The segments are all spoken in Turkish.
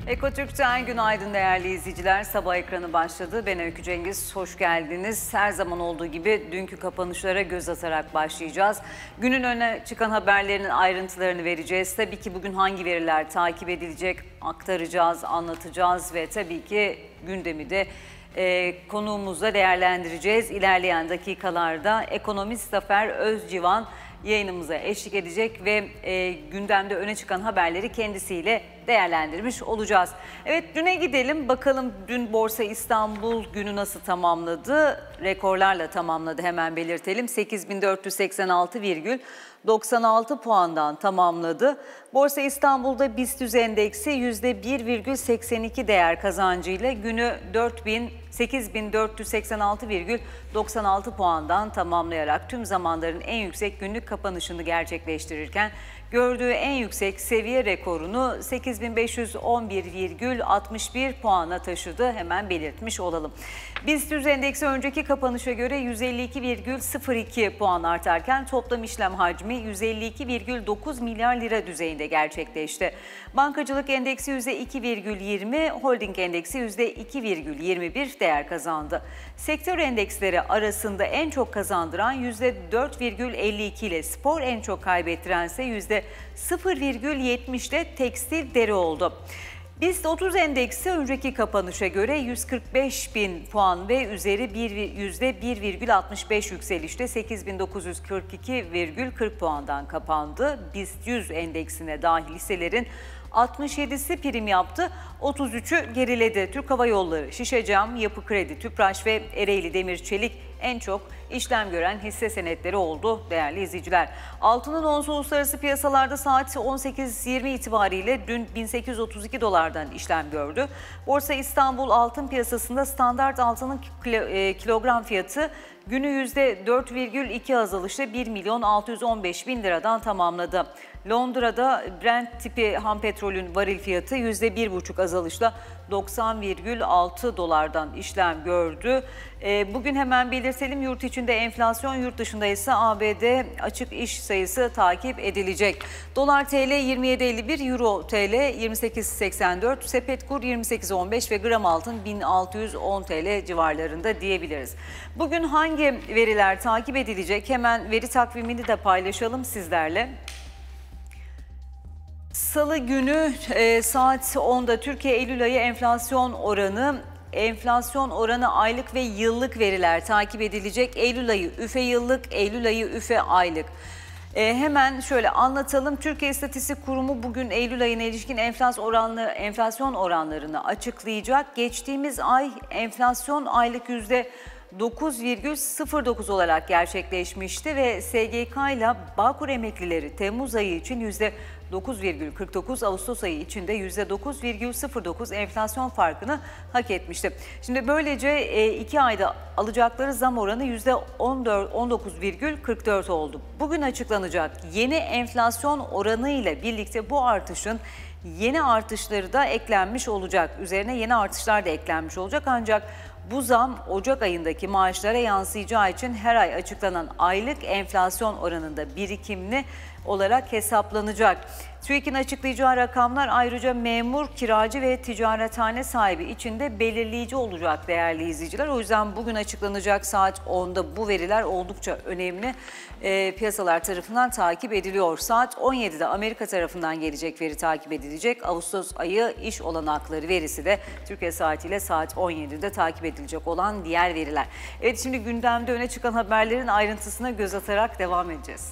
Ekotürk'ten günaydın değerli izleyiciler. Sabah ekranı başladı. Ben Öykü Cengiz. Hoş geldiniz. Her zaman olduğu gibi dünkü kapanışlara göz atarak başlayacağız. Günün öne çıkan haberlerinin ayrıntılarını vereceğiz. Tabii ki bugün hangi veriler takip edilecek aktaracağız, anlatacağız ve tabii ki gündemi de konuğumuzla değerlendireceğiz. İlerleyen dakikalarda ekonomist Zafer Özcivan yayınımıza eşlik edecek ve gündemde öne çıkan haberleri kendisiyle değerlendirmiş olacağız. Evet, düne gidelim bakalım, dün Borsa İstanbul günü nasıl tamamladı? Rekorlarla tamamladı, hemen belirtelim. 8.486,96 puandan tamamladı. Borsa İstanbul'da BIST endeksi %1,82 değer kazancıyla günü 8.486,96 puandan tamamlayarak tüm zamanların en yüksek günlük kapanışını gerçekleştirirken gördüğü en yüksek seviye rekorunu 8.511,61 puana taşıdı. Hemen belirtmiş olalım. BIST endeksi önceki kapanışa göre 152,02 puan artarken toplam işlem hacmi 152,9 milyar lira düzeyinde gerçekleşti. Bankacılık endeksi %2,20, holding endeksi %2,21 değer kazandı. Sektör endeksleri arasında en çok kazandıran %4,52 ile spor, en çok kaybettirense %0,70 ile tekstil deri oldu. BIST 30 endeksi önceki kapanışa göre 145 bin puan ve üzeri %1,65 yükselişte 8.942,40 puandan kapandı. BIST 100 endeksine dahil hisselerin 67'si prim yaptı, 33'ü geriledi. Türk Hava Yolları, Şişecam, Yapı Kredi, Tüpraş ve Ereğli Demir Çelik en çok işlem gören hisse senetleri oldu değerli izleyiciler. Altının onsu uluslararası piyasalarda saat 18.20 itibariyle dün 1832 dolardan işlem gördü. Borsa İstanbul altın piyasasında standart altının kilogram fiyatı günü %4,2 azalışla 1.615.000 liradan tamamladı. Londra'da Brent tipi ham petrolün varil fiyatı %1,5 azalışla 90,6 dolardan işlem gördü. Bugün hemen belirtelim, yurt içinde enflasyon, yurt dışında ise ABD açık iş sayısı takip edilecek. Dolar TL 27.51, Euro TL 28.84, sepet kur 28.15 ve gram altın 1610 TL civarlarında diyebiliriz. Bugün hangi veriler takip edilecek? Hemen veri takvimini de paylaşalım sizlerle. Salı günü saat 10'da Türkiye Eylül ayı enflasyon oranı aylık ve yıllık veriler takip edilecek. Eylül ayı üfe yıllık, Eylül ayı üfe aylık. Hemen şöyle anlatalım. Türkiye İstatistik Kurumu bugün Eylül ayına ilişkin enflasyon oranlarını açıklayacak. Geçtiğimiz ay enflasyon aylık %9,09 olarak gerçekleşmişti ve SGK ile Bağkur emeklileri Temmuz ayı için %9,49, Ağustos ayı içinde %9,09 enflasyon farkını hak etmişti. Şimdi böylece 2 ayda alacakları zam oranı %19,44 oldu. Bugün açıklanacak yeni enflasyon oranı ile birlikte bu artışın yeni artışları da eklenmiş olacak. Üzerine yeni artışlar da eklenmiş olacak, ancak bu zam Ocak ayındaki maaşlara yansıyacağı için her ay açıklanan aylık enflasyon oranında birikimli olarak hesaplanacak. TÜİK'in açıklayacağı rakamlar ayrıca memur, kiracı ve ticarethane sahibi için de belirleyici olacak değerli izleyiciler. O yüzden bugün açıklanacak saat 10'da bu veriler oldukça önemli. Piyasalar tarafından takip ediliyor. Saat 17'de Amerika tarafından gelecek veri takip edilecek. Ağustos ayı iş olanakları verisi de Türkiye saatiyle saat 17'de takip edilecek olan diğer veriler. Evet, şimdi gündemde öne çıkan haberlerin ayrıntısına göz atarak devam edeceğiz.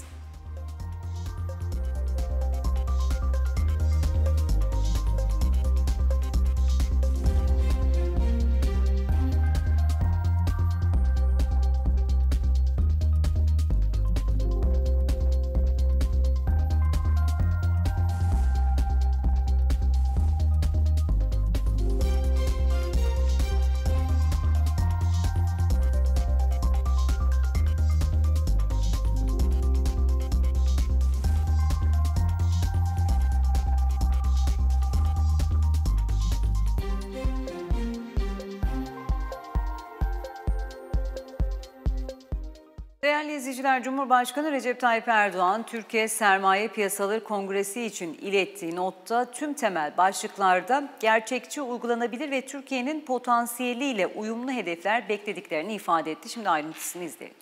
Değerli izleyiciler, Cumhurbaşkanı Recep Tayyip Erdoğan, Türkiye Sermaye Piyasaları Kongresi için ilettiği notta tüm temel başlıklarda gerçekçi, uygulanabilir ve Türkiye'nin potansiyeliyle uyumlu hedefler beklediklerini ifade etti. Şimdi ayrıntısını izleyelim.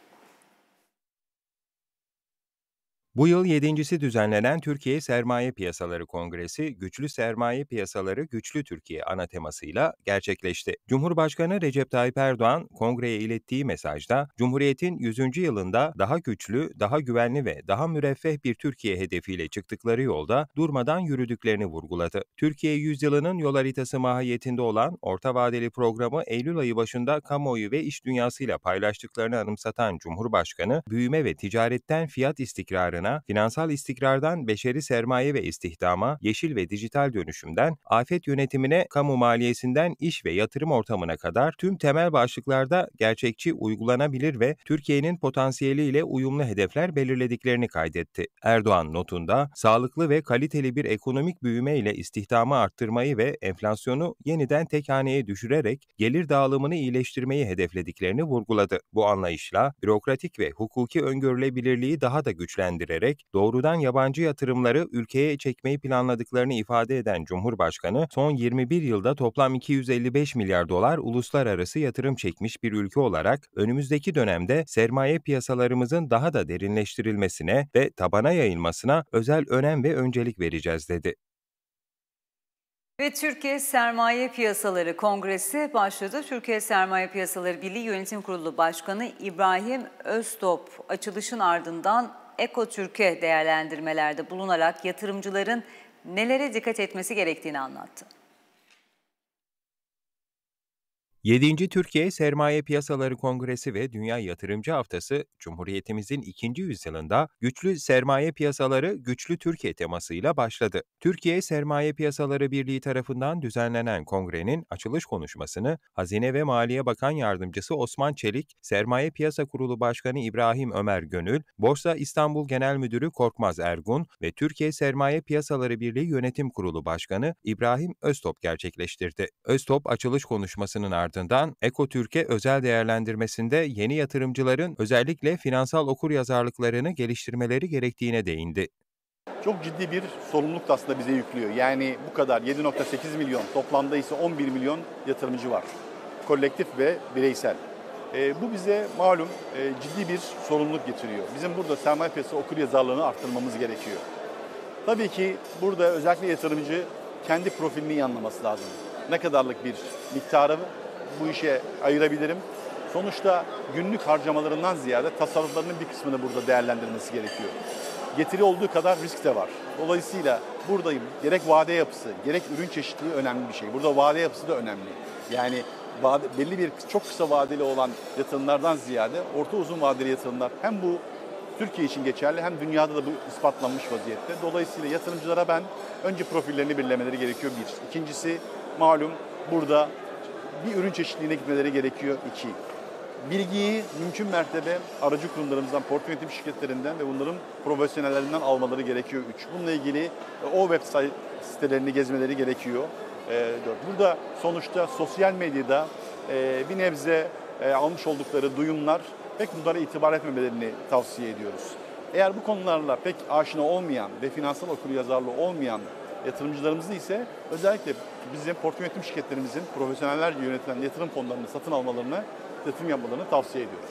Bu yıl yedincisi düzenlenen Türkiye Sermaye Piyasaları Kongresi, Güçlü Sermaye Piyasaları, Güçlü Türkiye ana temasıyla gerçekleşti. Cumhurbaşkanı Recep Tayyip Erdoğan, kongreye ilettiği mesajda, Cumhuriyet'in 100. yılında daha güçlü, daha güvenli ve daha müreffeh bir Türkiye hedefiyle çıktıkları yolda durmadan yürüdüklerini vurguladı. Türkiye yüzyılının yol haritası mahiyetinde olan orta vadeli programı Eylül ayı başında kamuoyu ve iş dünyasıyla paylaştıklarını anımsatan Cumhurbaşkanı, büyüme ve ticaretten fiyat istikrarına, finansal istikrardan beşeri sermaye ve istihdama, yeşil ve dijital dönüşümden, afet yönetimine, kamu maliyesinden iş ve yatırım ortamına kadar tüm temel başlıklarda gerçekçi, uygulanabilir ve Türkiye'nin potansiyeliyle uyumlu hedefler belirlediklerini kaydetti. Erdoğan notunda, sağlıklı ve kaliteli bir ekonomik büyüme ile istihdamı arttırmayı ve enflasyonu yeniden tek haneye düşürerek gelir dağılımını iyileştirmeyi hedeflediklerini vurguladı. Bu anlayışla bürokratik ve hukuki öngörülebilirliği daha da güçlendirerek doğrudan yabancı yatırımları ülkeye çekmeyi planladıklarını ifade eden Cumhurbaşkanı, son 21 yılda toplam 255 milyar dolar uluslararası yatırım çekmiş bir ülke olarak önümüzdeki dönemde sermaye piyasalarımızın daha da derinleştirilmesine ve tabana yayılmasına özel önem ve öncelik vereceğiz dedi. Ve Türkiye Sermaye Piyasaları Kongresi başladı. Türkiye Sermaye Piyasaları Birliği Yönetim Kurulu Başkanı İbrahim Öztop açılışın ardından Ekotürk'e değerlendirmelerde bulunarak yatırımcıların nelere dikkat etmesi gerektiğini anlattı. 7. Türkiye Sermaye Piyasaları Kongresi ve Dünya Yatırımcı Haftası, Cumhuriyetimizin 2. yüzyılında Güçlü Sermaye Piyasaları, Güçlü Türkiye temasıyla başladı. Türkiye Sermaye Piyasaları Birliği tarafından düzenlenen kongrenin açılış konuşmasını Hazine ve Maliye Bakan Yardımcısı Osman Çelik, Sermaye Piyasa Kurulu Başkanı İbrahim Ömer Gönül, Borsa İstanbul Genel Müdürü Korkmaz Ergun ve Türkiye Sermaye Piyasaları Birliği Yönetim Kurulu Başkanı İbrahim Öztop gerçekleştirdi. Öztop açılış konuşmasının ardından Ekotürk'e özel değerlendirmesinde yeni yatırımcıların özellikle finansal okuryazarlıklarını geliştirmeleri gerektiğine değindi. Çok ciddi bir sorumluluk da aslında bize yüklüyor. Yani bu kadar 7,8 milyon, toplamda ise 11 milyon yatırımcı var. Kolektif ve bireysel. Bu bize malum ciddi bir sorumluluk getiriyor. Bizim burada sermaye piyasası okuryazarlığını arttırmamız gerekiyor. Tabii ki burada özellikle yatırımcı kendi profilini iyi anlaması lazım. Ne kadarlık bir miktarı bu işe ayırabilirim? Sonuçta günlük harcamalarından ziyade tasarruflarının bir kısmını burada değerlendirmesi gerekiyor. Getiri olduğu kadar risk de var. Dolayısıyla buradayım. Gerek vade yapısı, gerek ürün çeşitliliği önemli bir şey. Burada vade yapısı da önemli. Yani belli bir çok kısa vadeli olan yatırımlardan ziyade orta uzun vadeli yatırımlar hem bu Türkiye için geçerli hem dünyada da bu ispatlanmış vaziyette. Dolayısıyla yatırımcılara ben önce profillerini belirlemeleri gerekiyor bir. İkincisi malum burada bir ürün çeşitliliğine gitmeleri gerekiyor 2. Bilgiyi mümkün mertebe aracı kurumlarımızdan, portföy yönetim şirketlerinden ve bunların profesyonellerinden almaları gerekiyor 3. Bununla ilgili o web sitelerini gezmeleri gerekiyor 4. Burada sonuçta sosyal medyada bir nebze almış oldukları duyumlar pek bunlara itibar etmemelerini tavsiye ediyoruz. Eğer bu konularla pek aşina olmayan ve finansal okuryazarlığı olmayan yatırımcılarımızı ise özellikle bizim portföy yönetim şirketlerimizin profesyonellerce yönetilen yatırım fonlarını satın almalarını, yatırım yapmalarını tavsiye ediyoruz.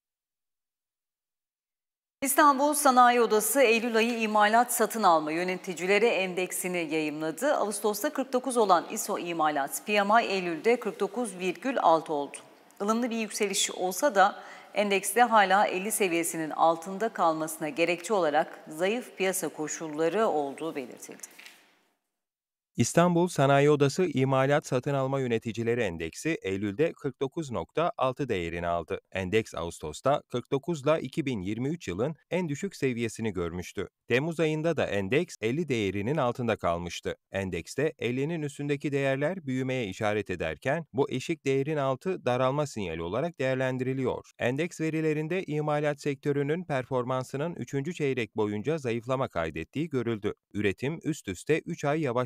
İstanbul Sanayi Odası Eylül ayı imalat satın alma yöneticileri endeksini yayımladı. Ağustos'ta 49 olan ISO imalat PMI Eylül'de 49,6 oldu. Ilımlı bir yükseliş olsa da endekste hala 50 seviyesinin altında kalmasına gerekçe olarak zayıf piyasa koşulları olduğu belirtildi. İstanbul Sanayi Odası İmalat Satın Alma Yöneticileri Endeksi Eylül'de 49,6 değerini aldı. Endeks Ağustos'ta 49 ile 2023 yılın en düşük seviyesini görmüştü. Temmuz ayında da endeks 50 değerinin altında kalmıştı. Endekste 50'nin üstündeki değerler büyümeye işaret ederken bu eşik değerin altı daralma sinyali olarak değerlendiriliyor. Endeks verilerinde imalat sektörünün performansının 3. çeyrek boyunca zayıflama kaydettiği görüldü. Üretim üst üste 3 ay yavaşlamakla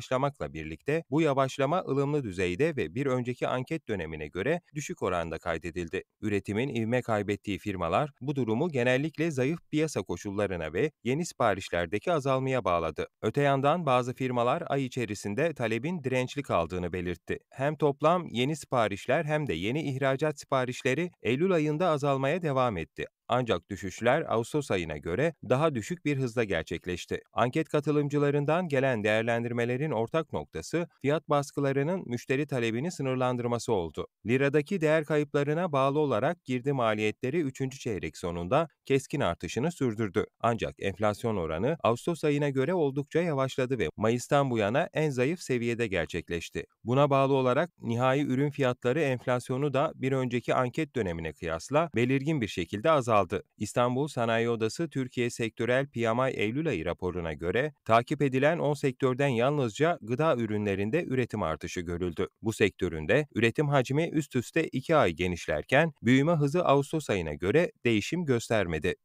azalmakla birlikte bu yavaşlama ılımlı düzeyde ve bir önceki anket dönemine göre düşük oranda kaydedildi. Üretimin ivme kaybettiği firmalar bu durumu genellikle zayıf piyasa koşullarına ve yeni siparişlerdeki azalmaya bağladı. Öte yandan bazı firmalar ay içerisinde talebin dirençli kaldığını belirtti. Hem toplam yeni siparişler hem de yeni ihracat siparişleri Eylül ayında azalmaya devam etti. Ancak düşüşler Ağustos ayına göre daha düşük bir hızla gerçekleşti. Anket katılımcılarından gelen değerlendirmelerin ortak noktası fiyat baskılarının müşteri talebini sınırlandırması oldu. Liradaki değer kayıplarına bağlı olarak girdi maliyetleri 3. çeyrek sonunda keskin artışını sürdürdü. Ancak enflasyon oranı Ağustos ayına göre oldukça yavaşladı ve Mayıs'tan bu yana en zayıf seviyede gerçekleşti. Buna bağlı olarak nihai ürün fiyatları enflasyonu da bir önceki anket dönemine kıyasla belirgin bir şekilde azaldı. İstanbul Sanayi Odası Türkiye Sektörel PMI Eylül ayı raporuna göre takip edilen 10 sektörden yalnızca gıda ürünlerinde üretim artışı görüldü. Bu sektöründe üretim hacmi üst üste 2 ay genişlerken büyüme hızı Ağustos ayına göre değişim göstermedi.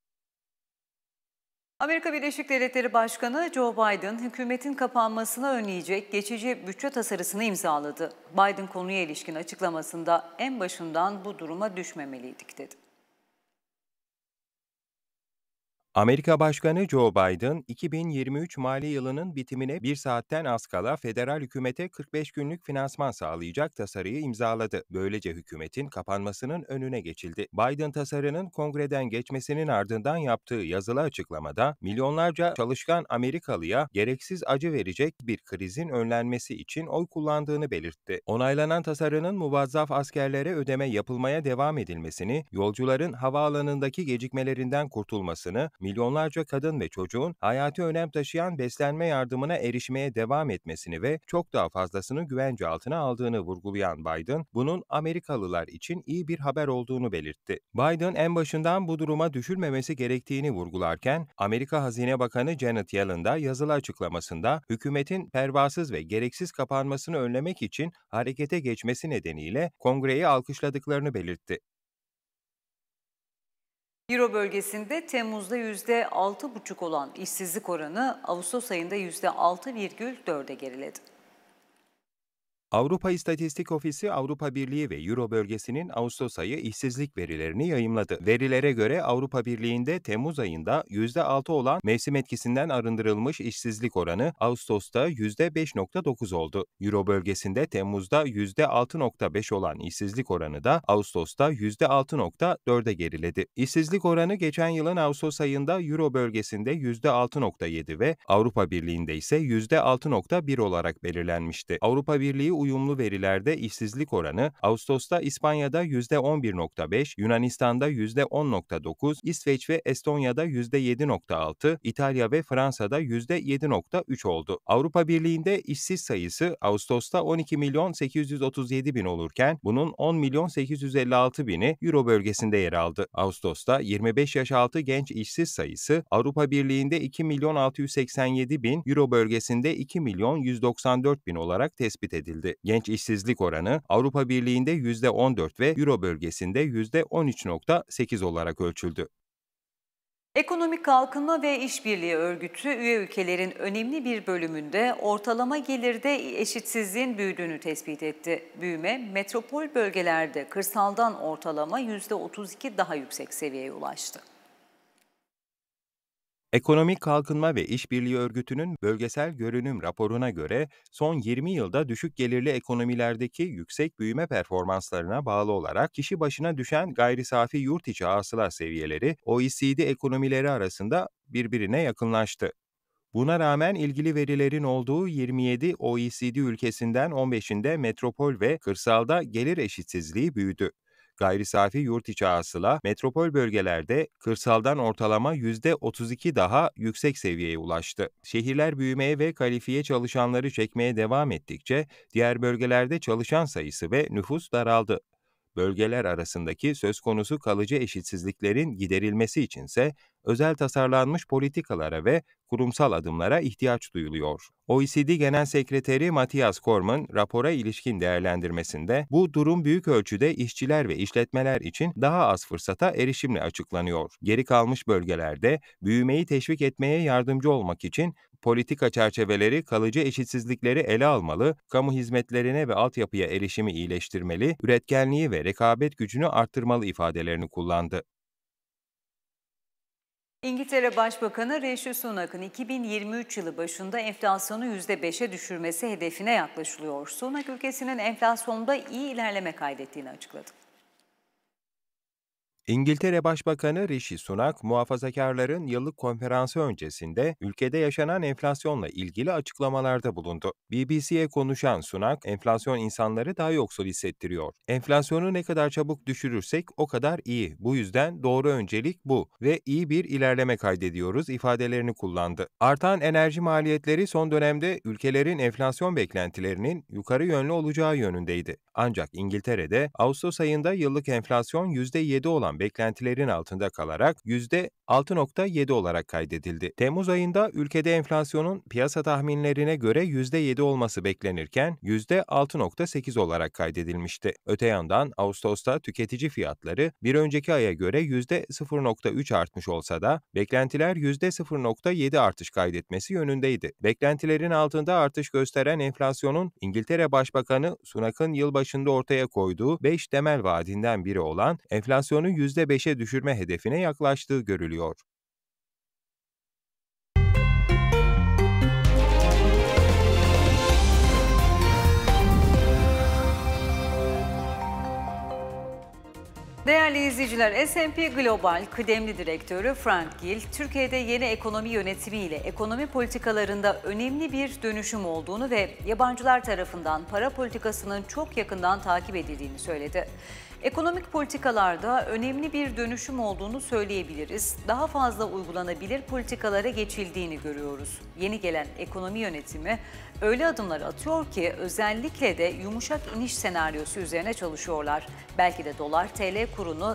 Amerika Birleşik Devletleri Başkanı Joe Biden, hükümetin kapanmasını önleyecek geçici bütçe tasarısını imzaladı. Biden konuya ilişkin açıklamasında en başından bu duruma düşmemeliydik dedi. Amerika Başkanı Joe Biden, 2023 mali yılının bitimine bir saatten az kala federal hükümete 45 günlük finansman sağlayacak tasarıyı imzaladı. Böylece hükümetin kapanmasının önüne geçildi. Biden tasarının kongreden geçmesinin ardından yaptığı yazılı açıklamada, milyonlarca çalışkan Amerikalıya gereksiz acı verecek bir krizin önlenmesi için oy kullandığını belirtti. Onaylanan tasarının muvazzaf askerlere ödeme yapılmaya devam edilmesini, yolcuların havaalanındaki gecikmelerinden kurtulmasını, milyonlarca kadın ve çocuğun hayati önem taşıyan beslenme yardımına erişmeye devam etmesini ve çok daha fazlasını güvence altına aldığını vurgulayan Biden, bunun Amerikalılar için iyi bir haber olduğunu belirtti. Biden en başından bu duruma düşülmemesi gerektiğini vurgularken, Amerika Hazine Bakanı Janet Yellen da yazılı açıklamasında hükümetin pervasız ve gereksiz kapanmasını önlemek için harekete geçmesi nedeniyle Kongre'yi alkışladıklarını belirtti. Euro bölgesinde Temmuz'da %6,5 olan işsizlik oranı Ağustos ayında %6,4'e geriledi. Avrupa İstatistik Ofisi, Avrupa Birliği ve Euro bölgesinin Ağustos ayı işsizlik verilerini yayımladı. Verilere göre Avrupa Birliği'nde Temmuz ayında %6 olan mevsim etkisinden arındırılmış işsizlik oranı Ağustos'ta %5,9 oldu. Euro bölgesinde Temmuz'da %6,5 olan işsizlik oranı da Ağustos'ta %6,4'e geriledi. İşsizlik oranı geçen yılın Ağustos ayında Euro bölgesinde %6,7 ve Avrupa Birliği'nde ise %6,1 olarak belirlenmişti. Avrupa Birliği uyumlu verilerde işsizlik oranı Ağustos'ta İspanya'da %11,5, Yunanistan'da %10,9, İsveç ve Estonya'da %7,6, İtalya ve Fransa'da %7,3 oldu. Avrupa Birliği'nde işsiz sayısı Ağustos'ta 12 milyon 837 bin olurken bunun 10 milyon 856 bini Euro bölgesinde yer aldı. Ağustos'ta 25 yaş altı genç işsiz sayısı Avrupa Birliği'nde 2 milyon 687 bin, Euro bölgesinde 2 milyon 194 bin olarak tespit edildi. Genç işsizlik oranı Avrupa Birliği'nde %14 ve Euro bölgesinde %13,8 olarak ölçüldü. Ekonomik Kalkınma ve İşbirliği Örgütü üye ülkelerin önemli bir bölümünde ortalama gelirde eşitsizliğin büyüdüğünü tespit etti. Büyüme metropol bölgelerde kırsaldan ortalama %32 daha yüksek seviyeye ulaştı. Ekonomik Kalkınma ve İşbirliği Örgütü'nün bölgesel görünüm raporuna göre son 20 yılda düşük gelirli ekonomilerdeki yüksek büyüme performanslarına bağlı olarak kişi başına düşen gayri safi yurt içi hasıla seviyeleri OECD ekonomileri arasında birbirine yakınlaştı. Buna rağmen ilgili verilerin olduğu 27 OECD ülkesinden 15'inde metropol ve kırsalda gelir eşitsizliği büyüdü. Gayri safi yurt içi hasıla metropol bölgelerde kırsaldan ortalama %32 daha yüksek seviyeye ulaştı. Şehirler büyümeye ve kalifiye çalışanları çekmeye devam ettikçe diğer bölgelerde çalışan sayısı ve nüfus daraldı. Bölgeler arasındaki söz konusu kalıcı eşitsizliklerin giderilmesi içinse özel tasarlanmış politikalara ve kurumsal adımlara ihtiyaç duyuluyor. OECD Genel Sekreteri Matthias Cormann, rapora ilişkin değerlendirmesinde bu durum büyük ölçüde işçiler ve işletmeler için daha az fırsata erişimle açıklanıyor. Geri kalmış bölgelerde büyümeyi teşvik etmeye yardımcı olmak için politika çerçeveleri kalıcı eşitsizlikleri ele almalı, kamu hizmetlerine ve altyapıya erişimi iyileştirmeli, üretkenliği ve rekabet gücünü arttırmalı ifadelerini kullandı. İngiltere Başbakanı Rishi Sunak'ın 2023 yılı başında enflasyonu %5'e düşürmesi hedefine yaklaşılıyor. Sunak ülkesinin enflasyonda iyi ilerleme kaydettiğini açıkladı. İngiltere Başbakanı Rishi Sunak, muhafazakarların yıllık konferansı öncesinde ülkede yaşanan enflasyonla ilgili açıklamalarda bulundu. BBC'ye konuşan Sunak, enflasyon insanları daha yoksul hissettiriyor. Enflasyonu ne kadar çabuk düşürürsek o kadar iyi. Bu yüzden doğru öncelik bu ve iyi bir ilerleme kaydediyoruz ifadelerini kullandı. Artan enerji maliyetleri son dönemde ülkelerin enflasyon beklentilerinin yukarı yönlü olacağı yönündeydi. Ancak İngiltere'de Ağustos ayında yıllık enflasyon %7 olan beklentilerin altında kalarak %6,7 olarak kaydedildi. Temmuz ayında ülkede enflasyonun piyasa tahminlerine göre %7 olması beklenirken %6,8 olarak kaydedilmişti. Öte yandan Ağustos'ta tüketici fiyatları bir önceki aya göre %0,3 artmış olsa da beklentiler %0,7 artış kaydetmesi yönündeydi. Beklentilerin altında artış gösteren enflasyonun İngiltere Başbakanı Sunak'ın yılbaşında ortaya koyduğu 5 temel vaadinden biri olan enflasyonu %5'e düşürme hedefine yaklaştığı görülüyor. Değerli izleyiciler, S&P Global kıdemli direktörü Frank Gill, Türkiye'de yeni ekonomi yönetimiyle ekonomi politikalarında önemli bir dönüşüm olduğunu ve yabancılar tarafından para politikasının çok yakından takip edildiğini söyledi. Ekonomik politikalarda önemli bir dönüşüm olduğunu söyleyebiliriz. Daha fazla uygulanabilir politikalara geçildiğini görüyoruz. Yeni gelen ekonomi yönetimi öyle adımlar atıyor ki özellikle de yumuşak iniş senaryosu üzerine çalışıyorlar. Belki de dolar-TL kurunu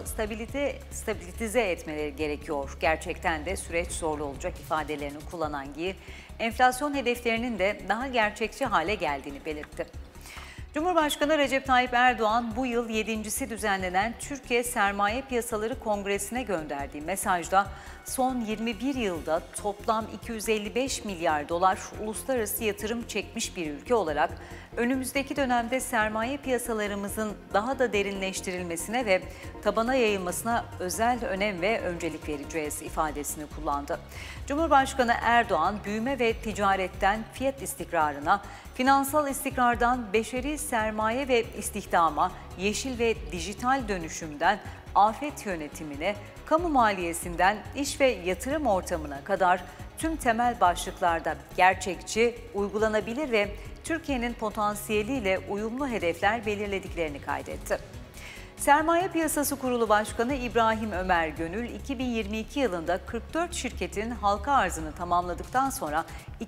stabilize etmeleri gerekiyor. Gerçekten de süreç zorlu olacak ifadelerini kullanan Gill, enflasyon hedeflerinin de daha gerçekçi hale geldiğini belirtti. Cumhurbaşkanı Recep Tayyip Erdoğan bu yıl 7.'si düzenlenen Türkiye Sermaye Piyasaları Kongresi'ne gönderdiği mesajda son 21 yılda toplam 255 milyar dolar uluslararası yatırım çekmiş bir ülke olarak önümüzdeki dönemde sermaye piyasalarımızın daha da derinleştirilmesine ve tabana yayılmasına özel önem ve öncelik vereceğiz ifadesini kullandı. Cumhurbaşkanı Erdoğan, büyüme ve ticaretten fiyat istikrarına, finansal istikrardan beşeri sermaye ve istihdama, yeşil ve dijital dönüşümden afet yönetimine, kamu maliyesinden iş ve yatırım ortamına kadar tüm temel başlıklarda gerçekçi, uygulanabilir ve Türkiye'nin potansiyeliyle uyumlu hedefler belirlediklerini kaydetti. Sermaye Piyasası Kurulu Başkanı İbrahim Ömer Gönül, 2022 yılında 44 şirketin halka arzını tamamladıktan sonra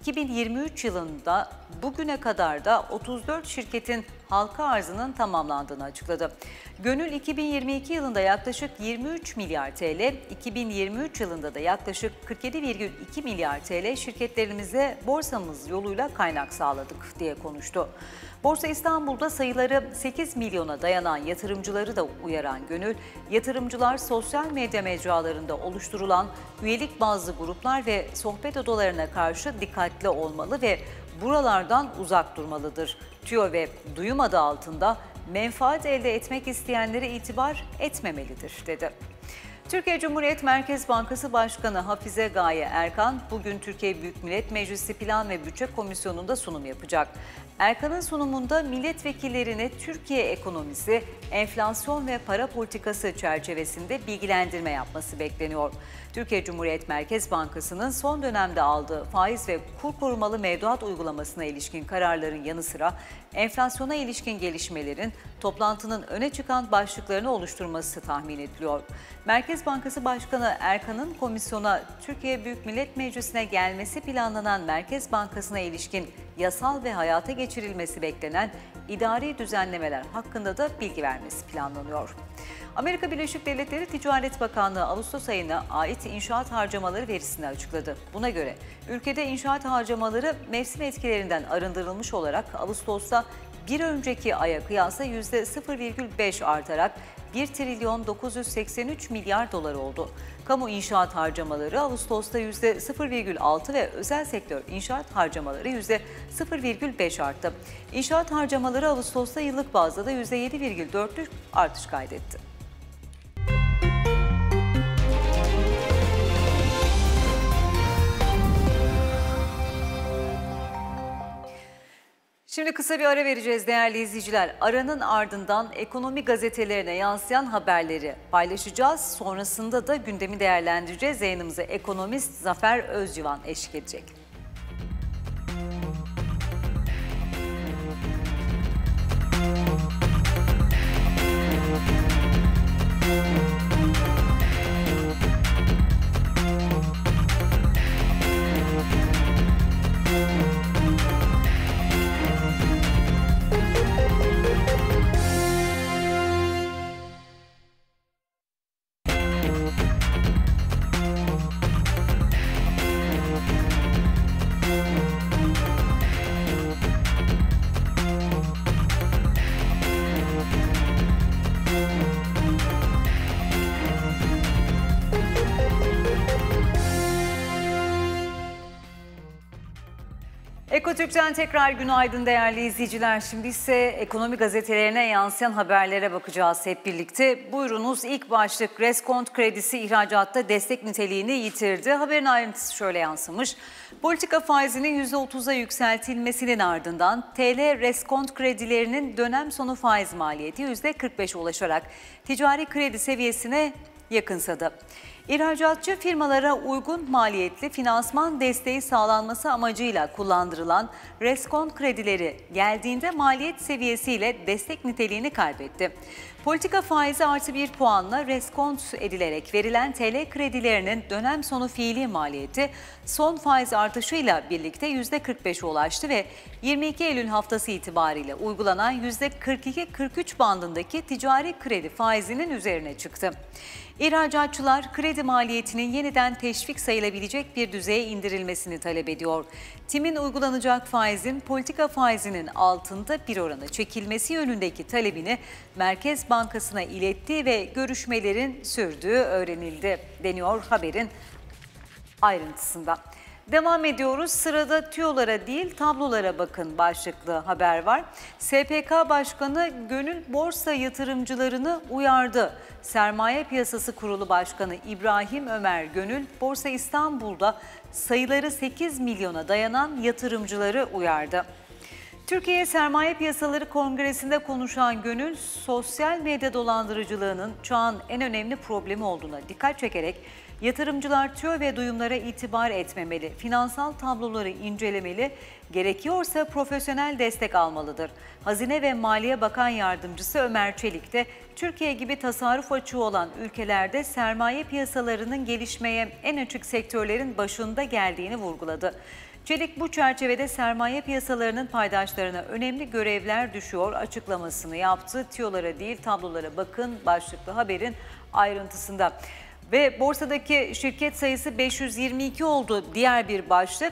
2023 yılında bugüne kadar da 34 şirketin halka arzının tamamlandığını açıkladı. Gönül 2022 yılında yaklaşık 23 milyar TL, 2023 yılında da yaklaşık 47,2 milyar TL şirketlerimize borsamız yoluyla kaynak sağladık diye konuştu. Borsa İstanbul'da sayıları 8 milyona dayanan yatırımcıları da uyaran Gönül, yatırımcılar sosyal medya mecralarında oluşturulan üyelik bazlı gruplar ve sohbet odalarına karşı dikkatli olmalı ve buralardan uzak durmalıdır. Tüyo ve duyum adı altında menfaat elde etmek isteyenlere itibar etmemelidir, dedi. Türkiye Cumhuriyet Merkez Bankası Başkanı Hafize Gaye Erkan, bugün Türkiye Büyük Millet Meclisi Plan ve Bütçe Komisyonu'nda sunum yapacak. Erkan'ın sunumunda milletvekillerine Türkiye ekonomisi, enflasyon ve para politikası çerçevesinde bilgilendirme yapması bekleniyor. Türkiye Cumhuriyet Merkez Bankası'nın son dönemde aldığı faiz ve kur korumalı mevduat uygulamasına ilişkin kararların yanı sıra enflasyona ilişkin gelişmelerin toplantının öne çıkan başlıklarını oluşturması tahmin ediliyor. Merkez Bankası Başkanı Erkan'ın komisyona Türkiye Büyük Millet Meclisi'ne gelmesi planlanan Merkez Bankası'na ilişkin yasal ve hayata geçirilmesi beklenen idari düzenlemeler hakkında da bilgi vermesi planlanıyor. Amerika Birleşik Devletleri Ticaret Bakanlığı Ağustos ayına ait inşaat harcamaları verisini açıkladı. Buna göre ülkede inşaat harcamaları mevsim etkilerinden arındırılmış olarak Ağustos'ta bir önceki aya kıyasla %0,5 artarak 1 trilyon 983 milyar dolar oldu. Kamu inşaat harcamaları Ağustos'ta %0,6 ve özel sektör inşaat harcamaları %0,5 arttı. İnşaat harcamaları Ağustos'ta yıllık bazda da %7,4'lük artış kaydetti. Şimdi kısa bir ara vereceğiz değerli izleyiciler. Aranın ardından ekonomi gazetelerine yansıyan haberleri paylaşacağız. Sonrasında da gündemi değerlendireceğiz. Yayınımıza ekonomist Zafer Özcivan eşlik edecek. Ekotürk'ten tekrar günaydın değerli izleyiciler. Şimdi ise ekonomi gazetelerine yansıyan haberlere bakacağız hep birlikte. Buyurunuz, ilk başlık: reskont kredisi ihracatta destek niteliğini yitirdi. Haberin ayrıntısı şöyle yansımış. Politika faizinin %30'a yükseltilmesinin ardından TL reskont kredilerinin dönem sonu faiz maliyeti %45'e ulaşarak ticari kredi seviyesine yakınsadı. İhracatçı firmalara uygun maliyetli finansman desteği sağlanması amacıyla kullandırılan reskont kredileri geldiğinde maliyet seviyesiyle destek niteliğini kaybetti. Politika faizi artı 1 puanla reskont edilerek verilen TL kredilerinin dönem sonu fiili maliyeti son faiz artışıyla birlikte %45'e ulaştı ve 22 Eylül haftası itibariyle uygulanan %42-43 bandındaki ticari kredi faizinin üzerine çıktı. İhracatçılar kredi maliyetinin yeniden teşvik sayılabilecek bir düzeye indirilmesini talep ediyor. TİM'in uygulanacak faizin politika faizinin altında bir orana çekilmesi yönündeki talebini Merkez Bankası'na iletti ve görüşmelerin sürdüğü öğrenildi deniyor haberin ayrıntısında. Devam ediyoruz. Sırada tüyolara değil tablolara bakın başlıklı haber var. SPK Başkanı Gönül borsa yatırımcılarını uyardı. Sermaye Piyasası Kurulu Başkanı İbrahim Ömer Gönül, Borsa İstanbul'da sayıları 8 milyona dayanan yatırımcıları uyardı. Türkiye Sermaye Piyasaları Kongresi'nde konuşan Gönül, sosyal medya dolandırıcılığının çağın en önemli problemi olduğuna dikkat çekerek yatırımcılar tüyo ve duyumlara itibar etmemeli, finansal tabloları incelemeli, gerekiyorsa profesyonel destek almalıdır. Hazine ve Maliye Bakan Yardımcısı Ömer Çelik de Türkiye gibi tasarruf açığı olan ülkelerde sermaye piyasalarının gelişmeye en açık sektörlerin başında geldiğini vurguladı. Çelik bu çerçevede sermaye piyasalarının paydaşlarına önemli görevler düşüyor açıklamasını yaptı. Tüyolara değil tablolara bakın başlıklı haberin ayrıntısında. Ve borsadaki şirket sayısı 522 oldu diğer bir başlık.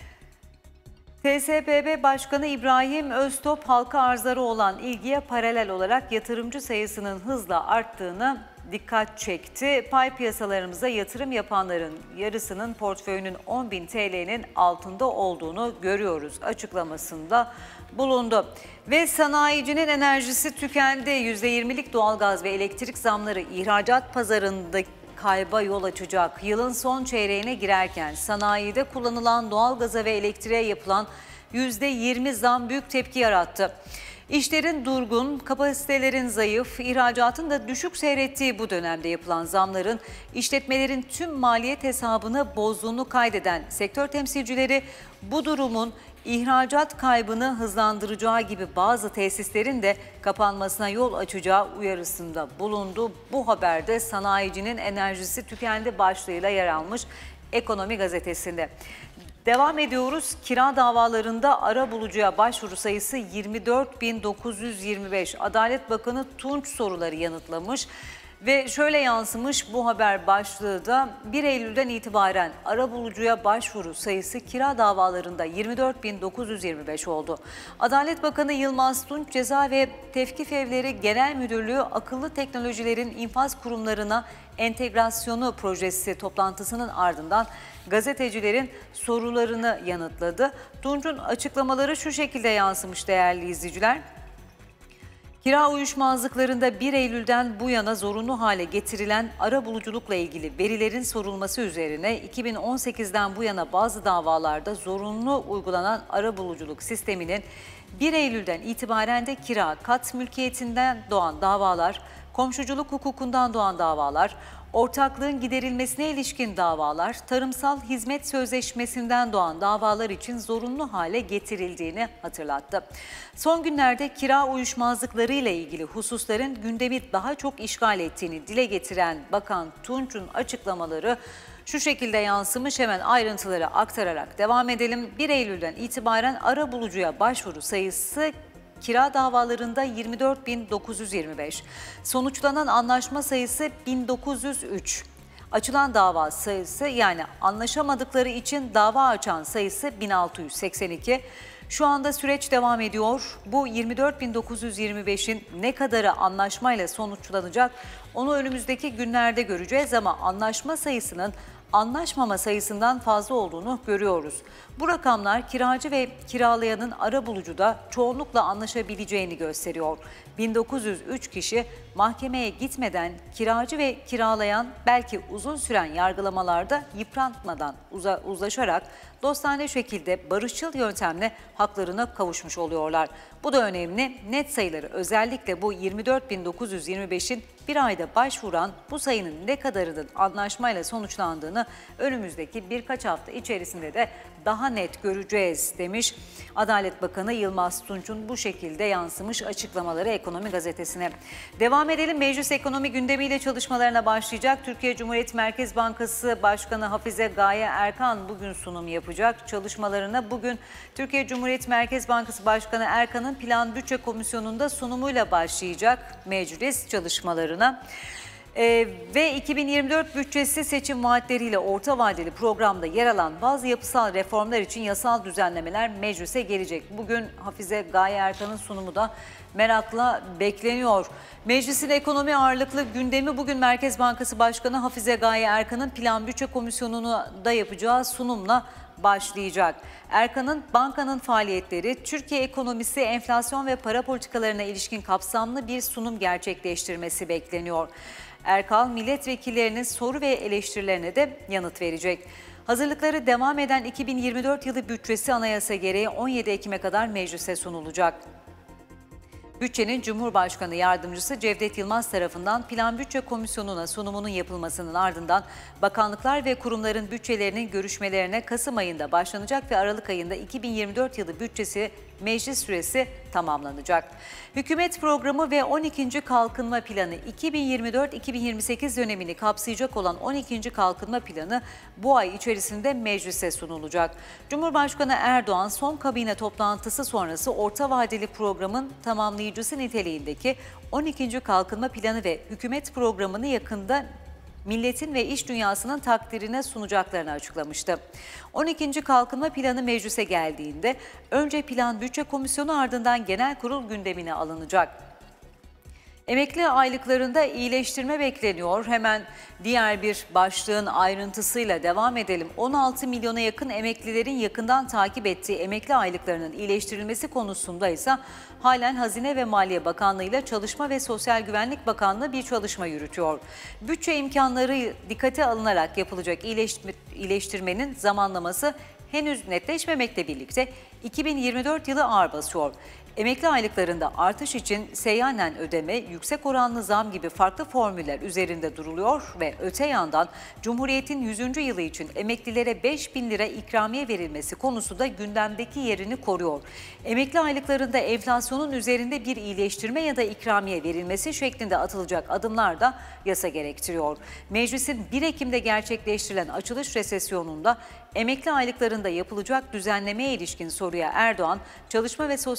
TSBB Başkanı İbrahim Öztop halka arzlara olan ilgiye paralel olarak yatırımcı sayısının hızla arttığını dikkat çekti. Pay piyasalarımıza yatırım yapanların yarısının portföyünün 10.000 TL'nin altında olduğunu görüyoruz açıklamasında bulundu. Ve sanayicinin enerjisi tükendi. %20'lik doğalgaz ve elektrik zamları ihracat pazarında kayba yol açacak. Yılın son çeyreğine girerken sanayide kullanılan doğalgaza ve elektriğe yapılan %20 zam büyük tepki yarattı. İşlerin durgun, kapasitelerin zayıf, ihracatın da düşük seyrettiği bu dönemde yapılan zamların işletmelerin tüm maliyet hesabını bozduğunu kaydeden sektör temsilcileri bu durumun ihracat kaybını hızlandıracağı gibi bazı tesislerin de kapanmasına yol açacağı uyarısında bulundu. Bu haberde sanayicinin enerjisi tükendi başlığıyla yer almış Ekonomi Gazetesi'nde. Devam ediyoruz. Kira davalarında arabulucuya başvuru sayısı 24.925. Adalet Bakanı Tunç soruları yanıtlamış. Ve şöyle yansımış bu haber başlığı da 1 Eylül'den itibaren arabulucuya başvuru sayısı kira davalarında 24.925 oldu. Adalet Bakanı Yılmaz Tunç, Ceza ve Tevkif Evleri Genel Müdürlüğü akıllı teknolojilerin infaz kurumlarına entegrasyonu projesi toplantısının ardından gazetecilerin sorularını yanıtladı. Tunç'un açıklamaları şu şekilde yansımış değerli izleyiciler. Kira uyuşmazlıklarında 1 Eylül'den bu yana zorunlu hale getirilen arabuluculukla ilgili verilerin sorulması üzerine 2018'den bu yana bazı davalarda zorunlu uygulanan arabuluculuk sisteminin 1 Eylül'den itibaren de kira, kat mülkiyetinden doğan davalar, komşuculuk hukukundan doğan davalar, ortaklığın giderilmesine ilişkin davalar, tarımsal hizmet sözleşmesinden doğan davalar için zorunlu hale getirildiğini hatırlattı. Son günlerde kira uyuşmazlıkları ile ilgili hususların gündemi daha çok işgal ettiğini dile getiren Bakan Tunç'un açıklamaları şu şekilde yansımış. Hemen ayrıntıları aktararak devam edelim. 1 Eylül'den itibaren arabulucuya başvuru sayısı kira davalarında 24.925, sonuçlanan anlaşma sayısı 1903, açılan dava sayısı yani anlaşamadıkları için dava açan sayısı 1682. Şu anda süreç devam ediyor. Bu 24.925'in ne kadarı anlaşmayla sonuçlanacak onu önümüzdeki günlerde göreceğiz ama anlaşma sayısının anlaşmama sayısından fazla olduğunu görüyoruz. Bu rakamlar kiracı ve kiralayanın arabulucuda çoğunlukla anlaşabileceğini gösteriyor. 1903 kişi mahkemeye gitmeden kiracı ve kiralayan belki uzun süren yargılamalarda yıpratmadan uzlaşarak dostane şekilde barışçıl yöntemle haklarına kavuşmuş oluyorlar. Bu da önemli. Net sayıları özellikle bu 24.925'in bir ayda başvuran bu sayının ne kadarının anlaşmayla sonuçlandığını önümüzdeki birkaç hafta içerisinde de daha net göreceğiz demiş. Adalet Bakanı Yılmaz Tunç'un bu şekilde yansımış açıklamaları Ekonomi Gazetesi'ne. Devam edelim. Meclis ekonomi gündemiyle çalışmalarına başlayacak. Türkiye Cumhuriyet Merkez Bankası Başkanı Hafize Gaye Erkan bugün sunum yapacak. Çalışmalarına bugün Türkiye Cumhuriyet Merkez Bankası Başkanı Erkan'ın Plan Bütçe Komisyonu'nda sunumuyla başlayacak meclis çalışmalarına. Ve 2024 bütçesi seçim vaatleriyle orta vadeli programda yer alan bazı yapısal reformlar için yasal düzenlemeler meclise gelecek. Bugün Hafize Gaye Erkan'ın sunumu da merakla bekleniyor. Meclisin ekonomi ağırlıklı gündemi bugün Merkez Bankası Başkanı Hafize Gaye Erkan'ın Plan Bütçe Komisyonu'nda yapacağı sunumla başlayacak. Erkan'ın bankanın faaliyetleri, Türkiye ekonomisi, enflasyon ve para politikalarına ilişkin kapsamlı bir sunum gerçekleştirmesi bekleniyor. Erkan, milletvekillerinin soru ve eleştirilerine de yanıt verecek. Hazırlıkları devam eden 2024 yılı bütçesi anayasa gereği 17 Ekim'e kadar meclise sunulacak. Bütçenin Cumhurbaşkanı Yardımcısı Cevdet Yılmaz tarafından Plan Bütçe Komisyonu'na sunumunun yapılmasının ardından bakanlıklar ve kurumların bütçelerinin görüşmelerine Kasım ayında başlanacak ve Aralık ayında 2024 yılı bütçesi meclis süresi tamamlanacak. Hükümet programı ve 12. Kalkınma Planı 2024-2028 dönemini kapsayacak olan 12. Kalkınma Planı bu ay içerisinde meclise sunulacak. Cumhurbaşkanı Erdoğan son kabine toplantısı sonrası orta vadeli programın tamamlayıcısı niteliğindeki 12. Kalkınma Planı ve hükümet programını yakında milletin ve iş dünyasının takdirine sunacaklarını açıklamıştı. 12. Kalkınma Planı meclise geldiğinde önce Plan Bütçe Komisyonu ardından Genel Kurul gündemine alınacak. Emekli aylıklarında iyileştirme bekleniyor. Hemen diğer bir başlığın ayrıntısıyla devam edelim. 16 milyona yakın emeklilerin yakından takip ettiği emekli aylıklarının iyileştirilmesi konusunda ise halen Hazine ve Maliye Bakanlığı ile Çalışma ve Sosyal Güvenlik Bakanlığı bir çalışma yürütüyor. Bütçe imkanları dikkate alınarak yapılacak iyileştirmenin zamanlaması henüz netleşmemekle birlikte 2024 yılı ağır basıyor. Emekli aylıklarında artış için seyyanen ödeme, yüksek oranlı zam gibi farklı formüller üzerinde duruluyor ve öte yandan Cumhuriyet'in 100. yılı için emeklilere 5.000 lira ikramiye verilmesi konusu da gündemdeki yerini koruyor. Emekli aylıklarında enflasyonun üzerinde bir iyileştirme ya da ikramiye verilmesi şeklinde atılacak adımlar da yasa gerektiriyor. Meclisin 1 Ekim'de gerçekleştirilen açılış resesyonunda emekli aylıklarında yapılacak düzenlemeye ilişkin soruya Erdoğan, Çalışma ve Sosyal Güvenlik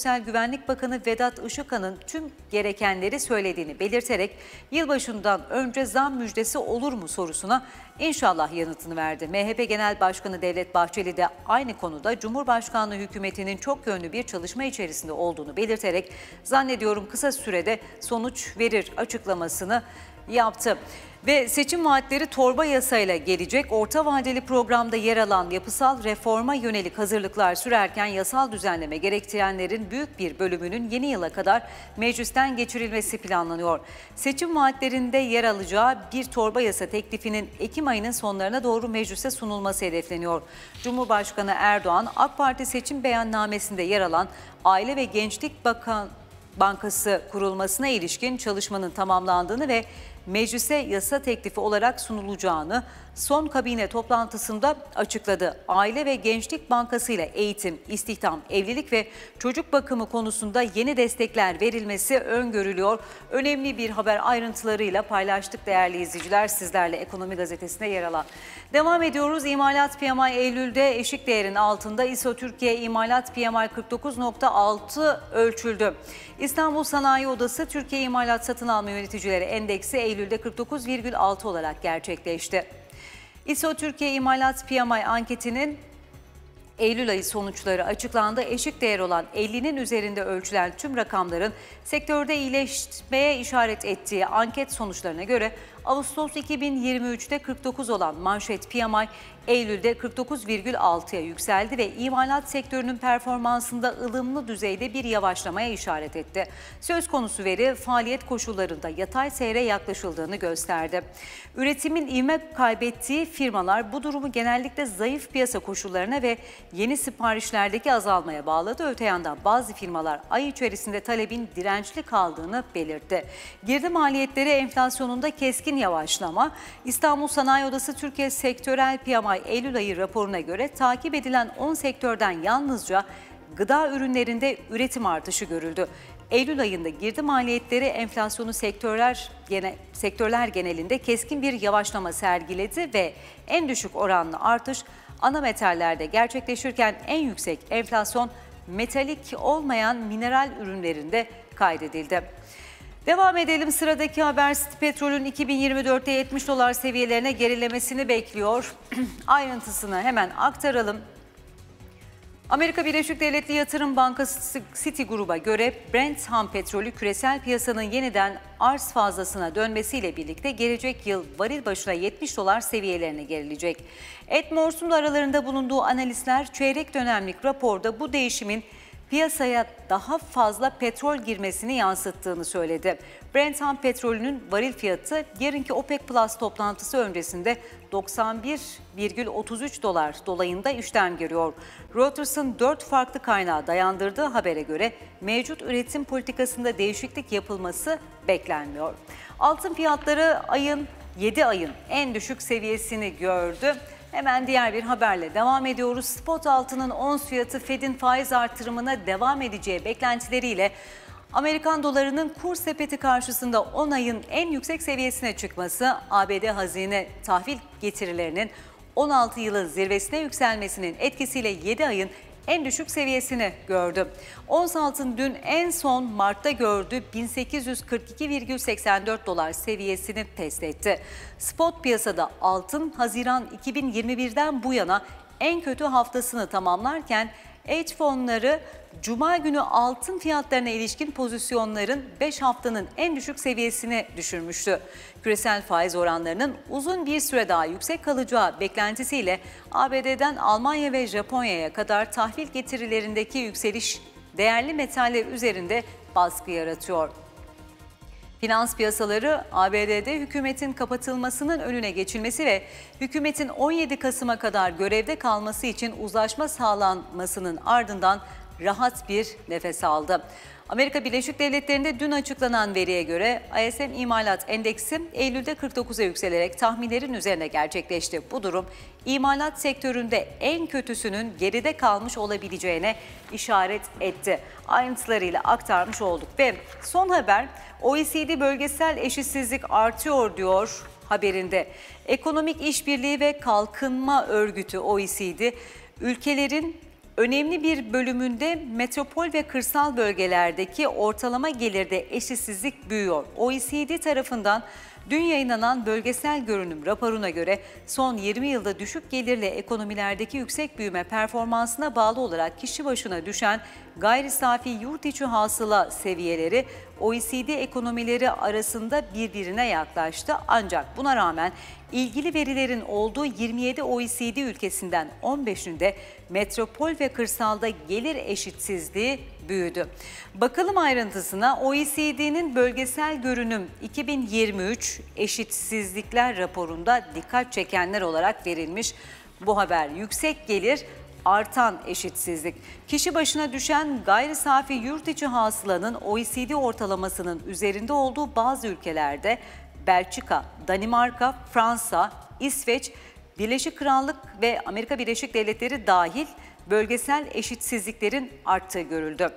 Güvenlik Bakanı Vedat Işıkhan'ın tüm gerekenleri söylediğini belirterek yılbaşından önce zam müjdesi olur mu sorusuna inşallah yanıtını verdi. MHP Genel Başkanı Devlet Bahçeli de aynı konuda Cumhurbaşkanlığı hükümetinin çok yönlü bir çalışma içerisinde olduğunu belirterek zannediyorum kısa sürede sonuç verir açıklamasını yaptı. Ve seçim vaatleri torba yasayla gelecek. Orta vadeli programda yer alan yapısal reforma yönelik hazırlıklar sürerken yasal düzenleme gerektirenlerin büyük bir bölümünün yeni yıla kadar meclisten geçirilmesi planlanıyor. Seçim vaatlerinde yer alacağı bir torba yasa teklifinin Ekim ayının sonlarına doğru meclise sunulması hedefleniyor. Cumhurbaşkanı Erdoğan, AK Parti seçim beyannamesinde yer alan Aile ve Gençlik Bankası kurulmasına ilişkin çalışmanın tamamlandığını ve meclise yasa teklifi olarak sunulacağını son kabine toplantısında açıkladı. Aile ve Gençlik Bankası ile eğitim, istihdam, evlilik ve çocuk bakımı konusunda yeni destekler verilmesi öngörülüyor. Önemli bir haber ayrıntılarıyla paylaştık değerli izleyiciler sizlerle Ekonomi Gazetesi'nde yer alan. Devam ediyoruz. İmalat PMI Eylül'de eşik değerin altında. ISO Türkiye İmalat PMI 49.6 ölçüldü. İstanbul Sanayi Odası Türkiye İmalat Satın Alma Yöneticileri Endeksi Eylül'de 49,6 olarak gerçekleşti. ISO Türkiye İmalat PMI anketinin Eylül ayı sonuçları açıklandı. Eşik değer olan 50'nin üzerinde ölçülen tüm rakamların sektörde iyileşmeye işaret ettiği anket sonuçlarına göre Ağustos 2023'te 49 olan manşet PMI Eylül'de 49,6'ya yükseldi ve imalat sektörünün performansında ılımlı düzeyde bir yavaşlamaya işaret etti. Söz konusu veri faaliyet koşullarında yatay seyre yaklaşıldığını gösterdi. Üretimin ivme kaybettiği firmalar bu durumu genellikle zayıf piyasa koşullarına ve yeni siparişlerdeki azalmaya bağladı. Öte yandan bazı firmalar ay içerisinde talebin dirençli kaldığını belirtti. Girdi maliyetleri enflasyonunda keskin yavaşlama. İstanbul Sanayi Odası Türkiye Sektörel PMI Eylül ayı raporuna göre takip edilen 10 sektörden yalnızca gıda ürünlerinde üretim artışı görüldü. Eylül ayında girdi maliyetleri enflasyonu sektörler genelinde keskin bir yavaşlama sergiledi ve en düşük oranlı artış ana metallerde gerçekleşirken en yüksek enflasyon metalik olmayan mineral ürünlerinde kaydedildi. Devam edelim. Sıradaki haber City Petrol'ün 2024'te $70 seviyelerine gerilemesini bekliyor. Ayrıntısını hemen aktaralım. Amerika Birleşik Devletleri Yatırım Bankası Citigroup'a göre Brent ham petrolü küresel piyasanın yeniden arz fazlasına dönmesiyle birlikte gelecek yıl varil başına $70 seviyelerine gerilecek. Ed Moore'un aralarında bulunduğu analistler çeyrek dönemlik raporda bu değişimin piyasaya daha fazla petrol girmesini yansıttığını söyledi. Brent ham petrolünün varil fiyatı yarınki OPEC Plus toplantısı öncesinde $91,33 dolayında işlem görüyor. Reuters'ın 4 farklı kaynağa dayandırdığı habere göre mevcut üretim politikasında değişiklik yapılması beklenmiyor. Altın fiyatları 7 ayın en düşük seviyesini gördü. Hemen diğer bir haberle devam ediyoruz. Spot altının ons fiyatı Fed'in faiz artırımına devam edeceği beklentileriyle Amerikan dolarının kur sepeti karşısında 10 ayın en yüksek seviyesine çıkması, ABD hazine tahvil getirilerinin 16 yılın zirvesine yükselmesinin etkisiyle 7 ayın en düşük seviyesini gördü. Ons altın dün en son Mart'ta gördüğü $1842,84 seviyesini test etti. Spot piyasada altın Haziran 2021'den bu yana en kötü haftasını tamamlarken hedge fonları Cuma günü altın fiyatlarına ilişkin pozisyonların 5 haftanın en düşük seviyesini düşürmüştü. Küresel faiz oranlarının uzun bir süre daha yüksek kalacağı beklentisiyle ABD'den Almanya ve Japonya'ya kadar tahvil getirilerindeki yükseliş değerli metaller üzerinde baskı yaratıyor. Finans piyasaları ABD'de hükümetin kapatılmasının önüne geçilmesi ve hükümetin 17 Kasım'a kadar görevde kalması için uzlaşma sağlanmasının ardından rahat bir nefes aldı. Amerika Birleşik Devletleri'nde dün açıklanan veriye göre ISM İmalat Endeksi Eylül'de 49'a yükselerek tahminlerin üzerine gerçekleşti. Bu durum imalat sektöründe en kötüsünün geride kalmış olabileceğine işaret etti. Ayrıntılarıyla aktarmış olduk ve son haber OECD bölgesel eşitsizlik artıyor diyor haberinde. Ekonomik İşbirliği ve Kalkınma Örgütü OECD ülkelerin Önemli bir bölümünde metropol ve kırsal bölgelerdeki ortalama gelirde eşitsizlik büyüyor. OECD tarafından dün yayınlanan bölgesel görünüm raporuna göre son 20 yılda düşük gelirli ekonomilerdeki yüksek büyüme performansına bağlı olarak kişi başına düşen gayri safi yurt içi hasıla seviyeleri OECD ekonomileri arasında birbirine yaklaştı. Ancak buna rağmen ilgili verilerin olduğu 27 OECD ülkesinden 15'inde metropol ve kırsalda gelir eşitsizliği büyüdü. Bakalım ayrıntısına. OECD'nin bölgesel görünüm 2023 eşitsizlikler raporunda dikkat çekenler olarak verilmiş bu haber. Yüksek gelir, artan eşitsizlik. Kişi başına düşen gayri safi yurt içi hasılanın OECD ortalamasının üzerinde olduğu bazı ülkelerde Belçika, Danimarka, Fransa, İsveç, Birleşik Krallık ve Amerika Birleşik Devletleri dahil bölgesel eşitsizliklerin arttığı görüldü.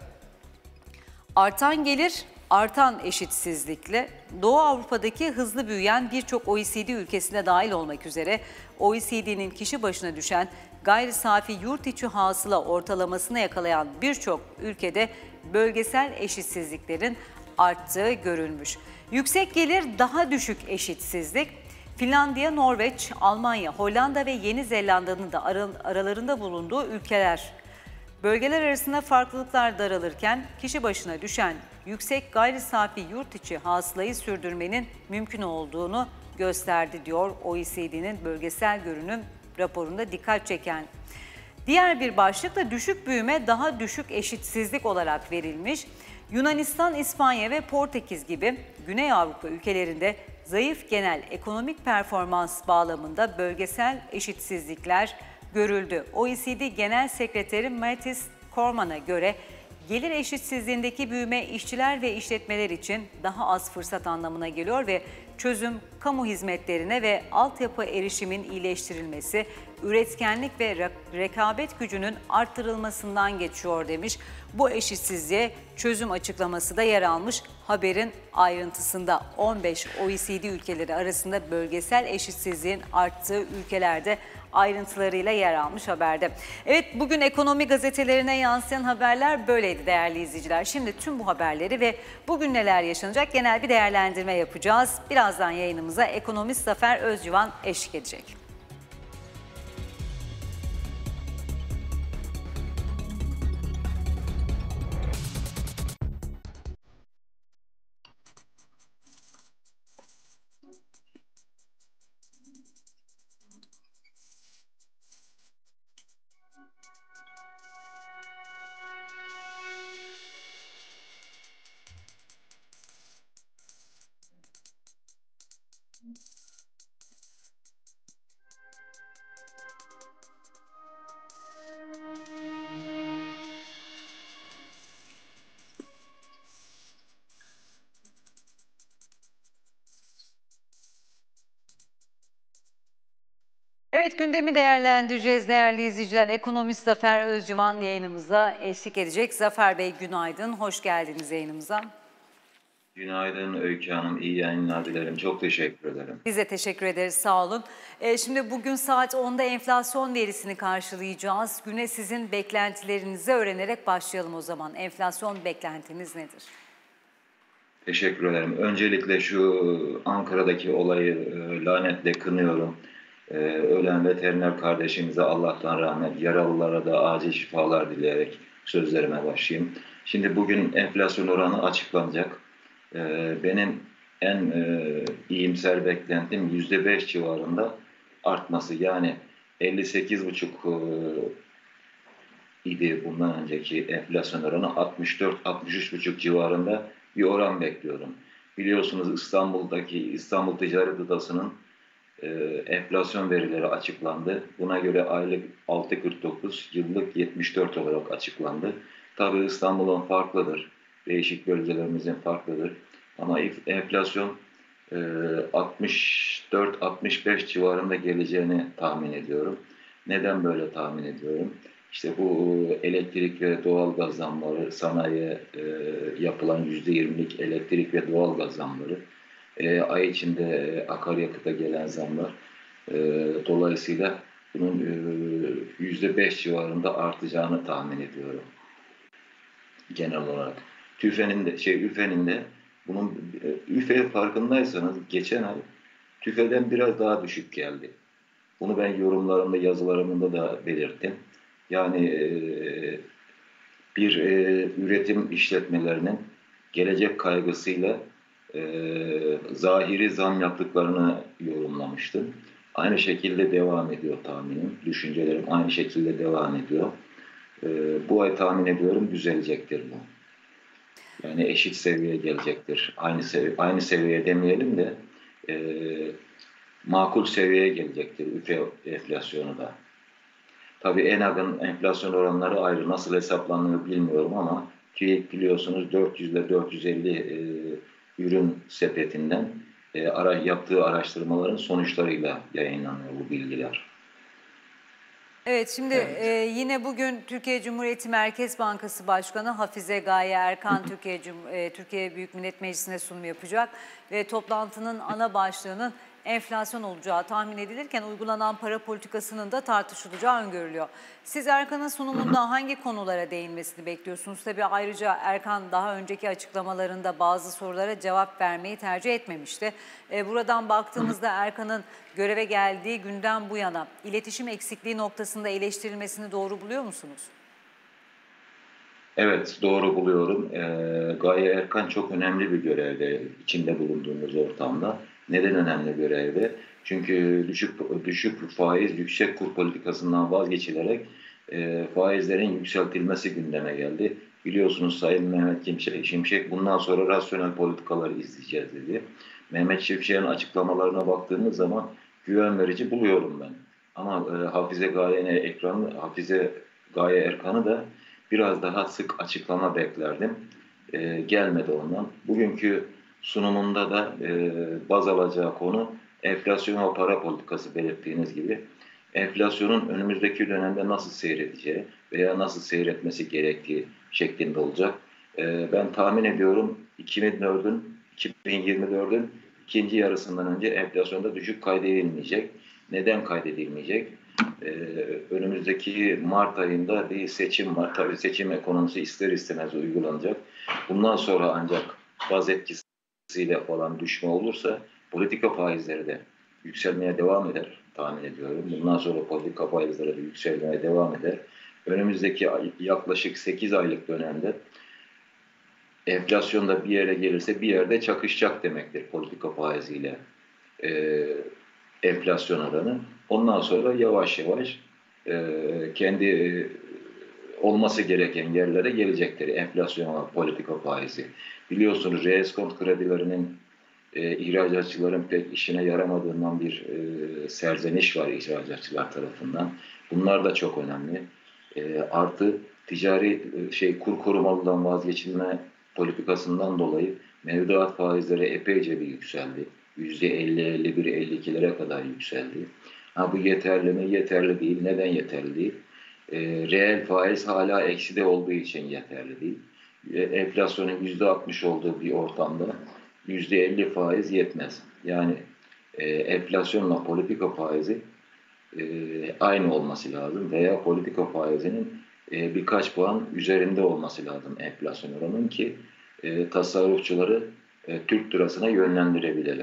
Artan gelir, artan eşitsizlikle Doğu Avrupa'daki hızlı büyüyen birçok OECD ülkesine dahil olmak üzere OECD'nin kişi başına düşen gayri safi yurt içi hasıla ortalamasını yakalayan birçok ülkede bölgesel eşitsizliklerin arttığı görülmüş. Yüksek gelir, daha düşük eşitsizlik. Finlandiya, Norveç, Almanya, Hollanda ve Yeni Zelanda'nın da aralarında bulunduğu ülkeler. Bölgeler arasında farklılıklar daralırken kişi başına düşen yüksek gayri safi yurt içi hasılayı sürdürmenin mümkün olduğunu gösterdi diyor OECD'nin bölgesel görünüm raporunda dikkat çeken. Diğer bir başlık da düşük büyüme, daha düşük eşitsizlik olarak verilmiş. Yunanistan, İspanya ve Portekiz gibi Güney Avrupa ülkelerinde zayıf genel ekonomik performans bağlamında bölgesel eşitsizlikler görüldü. OECD Genel Sekreteri Mattis Korman'a göre gelir eşitsizliğindeki büyüme işçiler ve işletmeler için daha az fırsat anlamına geliyor ve çözüm kamu hizmetlerine ve altyapı erişimin iyileştirilmesi, üretkenlik ve rekabet gücünün arttırılmasından geçiyor demiş. Bu eşitsizliğe çözüm açıklaması da yer almış. Haberin ayrıntısında 15 OECD ülkeleri arasında bölgesel eşitsizliğin arttığı ülkelerde ayrıntılarıyla yer almış haberde. Evet, bugün ekonomi gazetelerine yansıyan haberler böyleydi değerli izleyiciler. Şimdi tüm bu haberleri ve bugün neler yaşanacak genel bir değerlendirme yapacağız. Birazdan yayınımıza ekonomist Zafer Özcivan eşlik edecek. Evet, gündemi değerlendireceğiz değerli izleyiciler. Ekonomist Zafer Özcivan yayınımıza eşlik edecek. Zafer Bey günaydın, hoş geldiniz yayınımıza. Günaydın Öykü Hanım, iyi yayınlar dilerim. Çok teşekkür ederim. Biz de teşekkür ederiz, sağ olun. Şimdi bugün saat 10'da enflasyon verisini karşılayacağız. Güne sizin beklentilerinizi öğrenerek başlayalım o zaman. Enflasyon beklentiniz nedir? Teşekkür ederim. Öncelikle şu Ankara'daki olayı lanetle kınıyorum. Ölen veteriner kardeşimize Allah'tan rahmet, yaralılara da acil şifalar dileyerek sözlerime başlayayım. Şimdi bugün enflasyon oranı açıklanacak. Benim en iyimser beklentim %5 civarında artması. Yani 58,5 idi bundan önceki enflasyon oranı, 64-63,5 civarında bir oran bekliyorum. Biliyorsunuz İstanbul Ticaret Odası'nın enflasyon verileri açıklandı. Buna göre aylık 6,49, yıllık 74 olarak açıklandı. Tabii İstanbul'un farklıdır. Değişik bölgelerimizin farklıdır. Ama enflasyon 64-65 civarında geleceğini tahmin ediyorum. Neden böyle tahmin ediyorum? İşte bu elektrik ve doğalgaz zamları, sanayiye yapılan %20'lik elektrik ve doğalgaz zamları, ay içinde akaryakıta gelen zamlar, dolayısıyla bunun %5 civarında artacağını tahmin ediyorum genel olarak. Üfe'nin de bunun Üfe farkındaysanız geçen ay TÜFE'den biraz daha düşük geldi. Bunu ben yorumlarımda, yazılarımda da belirttim. Yani bir üretim işletmelerinin gelecek kaygısıyla zahiri zam yaptıklarını yorumlamıştım. Aynı şekilde devam ediyor tahminim. Düşüncelerim aynı şekilde devam ediyor. Bu ay tahmin ediyorum düzelecektir bu. Yani eşit seviyeye gelecektir. Aynı seviyeye demeyelim de makul seviyeye gelecektir ülke enflasyonu da. Tabii ENAG'ın enflasyon oranları ayrı. Nasıl hesaplanıyor bilmiyorum ama TÜİK biliyorsunuz 400 ile 450 ürün sepetinden yaptığı araştırmaların sonuçlarıyla yayınlanıyor bu bilgiler. Evet, şimdi yine bugün Türkiye Cumhuriyeti Merkez Bankası Başkanı Hafize Gaye Erkan Türkiye Büyük Millet Meclisi'ne sunum yapacak ve toplantının ana başlığının enflasyon olacağı tahmin edilirken uygulanan para politikasının da tartışılacağı öngörülüyor. Siz Erkan'ın sunumunda hangi konulara değinmesini bekliyorsunuz? Tabii ayrıca Erkan daha önceki açıklamalarında bazı sorulara cevap vermeyi tercih etmemişti. Buradan baktığımızda Erkan'ın göreve geldiği günden bu yana iletişim eksikliği noktasında eleştirilmesini doğru buluyor musunuz? Evet, doğru buluyorum. Gaye Erkan çok önemli bir görevde içinde bulunduğumuz ortamda. Neden önemli görevde? Çünkü düşük faiz, yüksek kur politikasından vazgeçilerek faizlerin yükseltilmesi gündeme geldi. Biliyorsunuz Sayın Mehmet Şimşek bundan sonra rasyonel politikaları izleyeceğiz dedi. Mehmet Şimşek'in açıklamalarına baktığımız zaman güven verici buluyorum ben. Ama Hafize Gaye Erkan'ı da biraz daha sık açıklama beklerdim. Gelmedi ondan. Bugünkü sunumunda da baz alacağı konu enflasyon ve para politikası belirttiğiniz gibi. Enflasyonun önümüzdeki dönemde nasıl seyredeceği veya nasıl seyretmesi gerektiği şeklinde olacak. Ben tahmin ediyorum 2024'ün ikinci yarısından önce enflasyonda düşük kaydedilmeyecek. Neden kaydedilmeyecek? Önümüzdeki Mart ayında bir seçim var. Tabii seçim ekonomisi ister istemez uygulanacak. Bundan sonra ancak baz etkisiyle falan düşme olursa politika faizleri de yükselmeye devam eder tahmin ediyorum. Bundan sonra politika faizleri de yükselmeye devam eder. Önümüzdeki yaklaşık 8 aylık dönemde enflasyonda bir yere gelirse bir yerde çakışacak demektir politika faiziyle enflasyon oranı. Ondan sonra yavaş yavaş kendi olması gereken yerlere gelecektir enflasyon politika faizi. Biliyorsunuz reeskont kredilerinin ihracatçıların pek işine yaramadığından bir serzeniş var ihracatçılar tarafından. Bunlar da çok önemli. Artı ticari kur korumalıdan vazgeçilme politikasından dolayı mevduat faizleri epeyce bir yükseldi. %50, 51, 52'lere kadar yükseldi. Bu yeterli mi? Yeterli değil. Neden yeterli değil? Reel faiz hala ekside olduğu için yeterli değil. Enflasyonun %60 olduğu bir ortamda %50 faiz yetmez. Yani enflasyonla politika faizi aynı olması lazım veya politika faizinin birkaç puan üzerinde olması lazım enflasyon oranının ki tasarrufçuları Türk lirasına yönlendirebilelim.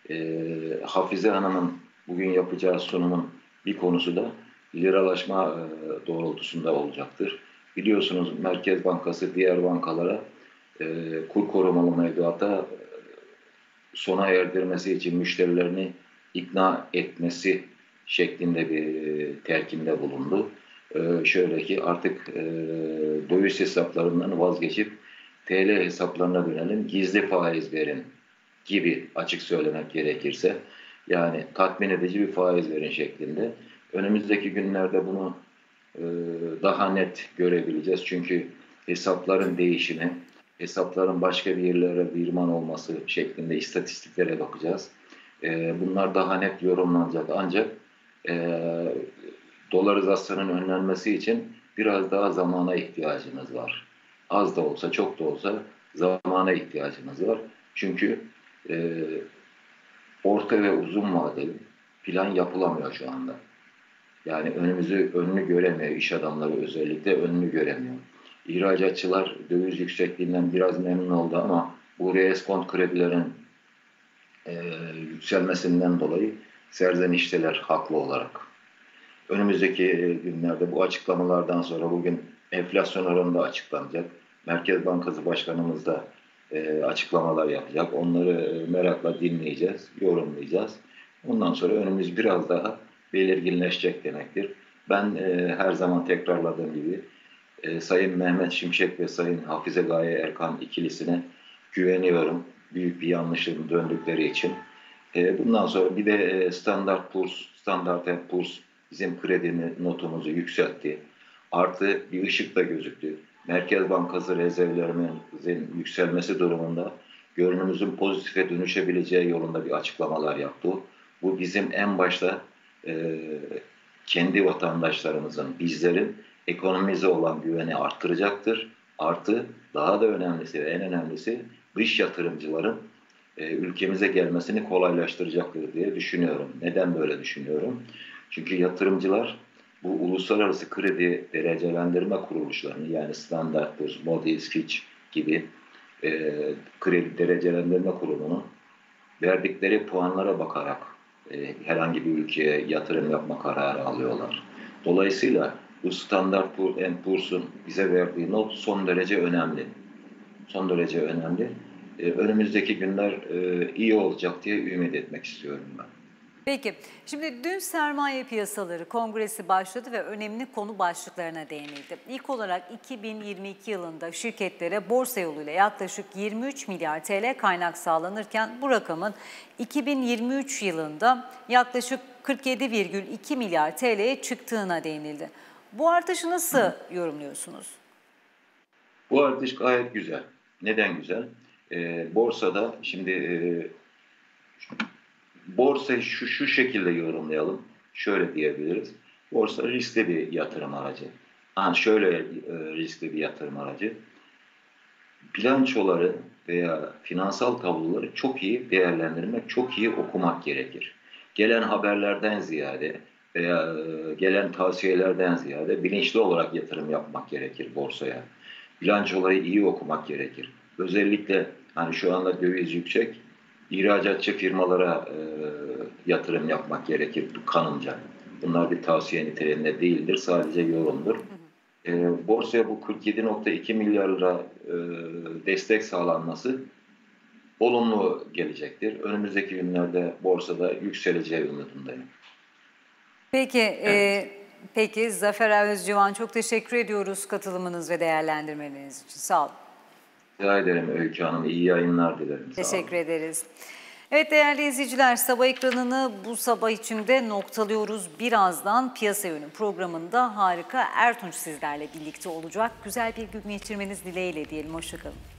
Hafize Hanım'ın bugün yapacağı sunumun bir konusu da liralaşma doğrultusunda olacaktır. Biliyorsunuz Merkez Bankası diğer bankalara kur korumalı mevduata sona erdirmesi için müşterilerini ikna etmesi şeklinde bir telkinde bulundu. Şöyle ki artık döviz hesaplarından vazgeçip TL hesaplarına dönelim, gizli faiz verin gibi açık söylemek gerekirse. Yani tatmin edici bir faiz verin şeklinde. Önümüzdeki günlerde bunu daha net görebileceğiz. Çünkü hesapların değişimi, hesapların başka bir yerlere virman olması şeklinde istatistiklere bakacağız. Bunlar daha net yorumlanacak. Ancak dolarizasyonun önlenmesi için biraz daha zamana ihtiyacımız var. Az da olsa, çok da olsa zamana ihtiyacımız var. Çünkü orta ve uzun vadeli plan yapılamıyor şu anda. Yani önünü göremiyor, iş adamları özellikle önünü göremiyor. İhracatçılar döviz yüksekliğinden biraz memnun oldu ama bu reeskont kredilerin yükselmesinden dolayı serzenişteler haklı olarak. Önümüzdeki günlerde bu açıklamalardan sonra bugün enflasyon oranı da açıklanacak. Merkez Bankası Başkanımız da açıklamalar yapacak. Onları merakla dinleyeceğiz, yorumlayacağız. Ondan sonra önümüz biraz daha belirginleşecek demektir. Ben her zaman tekrarladığım gibi Sayın Mehmet Şimşek ve Sayın Hafize Gaye Erkan ikilisine güveniyorum. Büyük bir yanlışın döndükleri için. Bundan sonra bir de Standard & Poor's bizim kredi notumuzu yükseltti. Artı bir ışık da gözüktü. Merkez Bankası rezervlerimizin yükselmesi durumunda görünümümüzün pozitife dönüşebileceği yolunda bir açıklamalar yaptı. Bu bizim en başta kendi vatandaşlarımızın, bizlerin ekonomimize olan güveni arttıracaktır. Artı daha da önemlisi ve en önemlisi dış yatırımcıların ülkemize gelmesini kolaylaştıracaktır diye düşünüyorum. Neden böyle düşünüyorum? Çünkü yatırımcılar bu uluslararası kredi derecelendirme kuruluşlarını yani Standard & Poor's, Moody's, Fitch gibi kredi derecelendirme kurulunun verdikleri puanlara bakarak herhangi bir ülkeye yatırım yapma kararı alıyorlar. Dolayısıyla bu Standard & Poor's'un bize verdiği not son derece önemli. Son derece önemli. Önümüzdeki günler iyi olacak diye ümit etmek istiyorum ben. Peki, şimdi dün sermaye piyasaları kongresi başladı ve önemli konu başlıklarına değinildi. İlk olarak 2022 yılında şirketlere borsa yoluyla yaklaşık 23 milyar TL kaynak sağlanırken bu rakamın 2023 yılında yaklaşık 47,2 milyar TL'ye çıktığına değinildi. Bu artışı nasıl yorumluyorsunuz? Bu artış gayet güzel. Neden güzel? Borsada şimdi borsayı şu şekilde yorumlayalım. Şöyle diyebiliriz. Borsa riskli bir yatırım aracı. Şöyle riskli bir yatırım aracı. Bilançoları veya finansal tabloları çok iyi değerlendirmek, çok iyi okumak gerekir. Gelen haberlerden ziyade veya gelen tavsiyelerden ziyade bilinçli olarak yatırım yapmak gerekir borsaya. Bilançoları iyi okumak gerekir. Özellikle şu anda döviz yüksek, ihracatçı firmalara yatırım yapmak gerekir kanımca. Bunlar bir tavsiye niteliğinde değildir, sadece yorumdur. Borsaya bu 47,2 milyar lira destek sağlanması olumlu gelecektir. Önümüzdeki günlerde borsada yükseleceği umudundayım. Peki, Evet. peki Zafer Özcivan, çok teşekkür ediyoruz katılımınız ve değerlendirmeniz için. Sağ olun. Rica ederim Öykü Hanım. İyi yayınlar dilerim. Teşekkür ederiz. Evet değerli izleyiciler, sabah ekranını bu sabah içinde noktalıyoruz. Birazdan Piyasa Yönü programında Harika Ertunç sizlerle birlikte olacak. Güzel bir gün geçirmeniz dileğiyle diyelim. Hoşça kalın.